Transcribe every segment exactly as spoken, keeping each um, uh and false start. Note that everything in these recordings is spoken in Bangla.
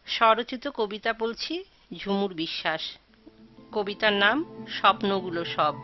স্বরচিত কবিতা বলছি ঝুমুর বিশ্বাস। কবিতার নাম স্বপ্নগুলো সব।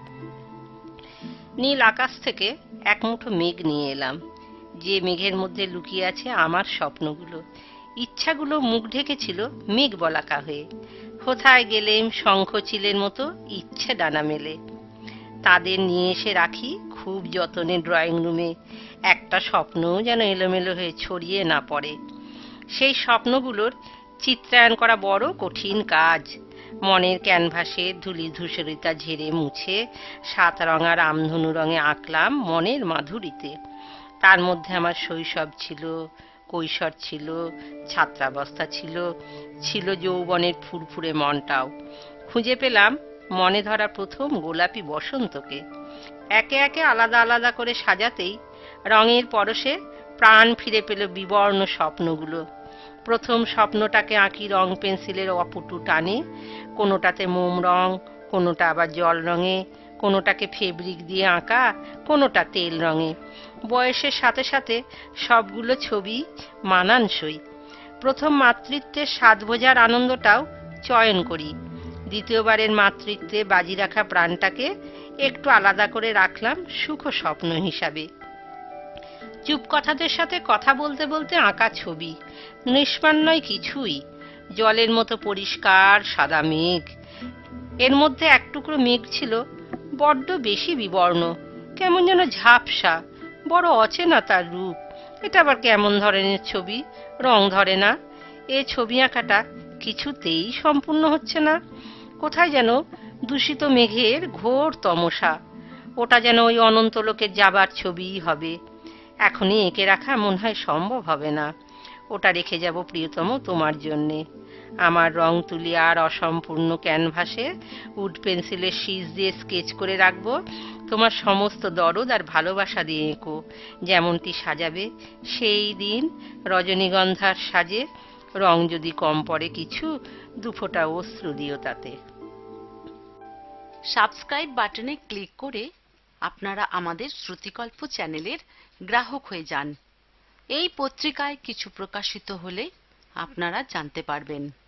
নীল আকাশ থেকে এক মুঠো মেঘ নিয়ে এলাম, যে মেঘের মধ্যে লুকিয়ে আছে আমার স্বপ্নগুলো। ইচ্ছাগুলো মুখ ঢেকেছিল মেঘ বলাকা হয়ে। কোথায় গেলেম শঙ্খ চিলের মতো ইচ্ছে ডানা মেলে। তাদের নিয়ে এসে রাখি খুব যতনে ড্রয়িং রুমে, একটা স্বপ্নও যেন এলোমেলো হয়ে ছড়িয়ে না পড়ে। সেই স্বপ্নগুলোর চিত্রায়ন করা বড় কঠিন কাজ। মনের ক্যানভাসে ধুলি ধূসরিতা ঝেড়ে মুছে সাত রঙা রামধনু রঙে আঁকলাম মনের মাধুরীতে। তার মধ্যে আমার শৈশব ছিল, কৈশোর ছিল, ছাত্রাবস্থা ছিল, ছিল যৌবনের ফুরফুরে মনটাও। খুঁজে পেলাম মনে ধরা প্রথম গোলাপি বসন্তকে। একে একে আলাদা আলাদা করে সাজাতেই রঙের পরশে প্রাণ ফিরে পেল বিবর্ণ স্বপ্নগুলো। প্রথম স্বপ্নটাকে আঁকি রং পেন্সিলের অপটু টানে, কোনোটাতে মোম রং, কোনোটা আবার জল রঙে, কোনোটাকে ফেব্রিক দিয়ে আঁকা, কোনোটা তেল রঙে। বয়সের সাথে সাথে সবগুলো ছবি মানানসই। প্রথম মাতৃত্বের স্বাদ বোঝার আনন্দটাও চয়ন করি। দ্বিতীয়বারের মাতৃত্বে বাজি রাখা প্রাণটাকে একটু আলাদা করে রাখলাম সুখ স্বপ্ন হিসাবে। চুপকথাদের সাথে কথা বলতে বলতে আঁকা ছবি, নিষ্প্রাণ নয় কিছুই, জলের মতো পরিষ্কার সাদা মেঘ। এর মধ্যে এক টুকরো মেঘ ছিল বড্ড বেশি বিবর্ণ, কেমন যেন ঝাপসা, বড় অচেনা তার রূপ। এটা আবার কেমন ধরনের ছবি, রং ধরে না। এ ছবি আঁকাটা কিছুতেই সম্পূর্ণ হচ্ছে না। কোথায় যেন দূষিত মেঘের ঘোর তমসা। ওটা যেন ওই অনন্ত লোকের যাবার ছবিই হবে। এখনই এঁকে রাখা মনে হয় সম্ভব হবে না। ওটা রেখে যাব প্রিয়তম তোমার জন্যে। আমার রং তুলি আর অসম্পূর্ণ ক্যানভাসে উড পেন্সিলের শীষ দিয়ে স্কেচ করে রাখবো তোমার সমস্ত দরদ আর ভালোবাসা দিয়ে এঁকো। যেমনটি সাজাবে সেই দিন রজনীগন্ধার সাজে, রং যদি কম পড়ে কিছু, দুফোঁটা অশ্রু দিও তাতে। সাবস্ক্রাইব বাটনে ক্লিক করে আপনারা আমাদের শ্রুতিকল্প চ্যানেলের গ্রাহক হয়ে যান। এই পত্রিকায় কিছু প্রকাশিত হলে আপনারা জানতে পারবেন।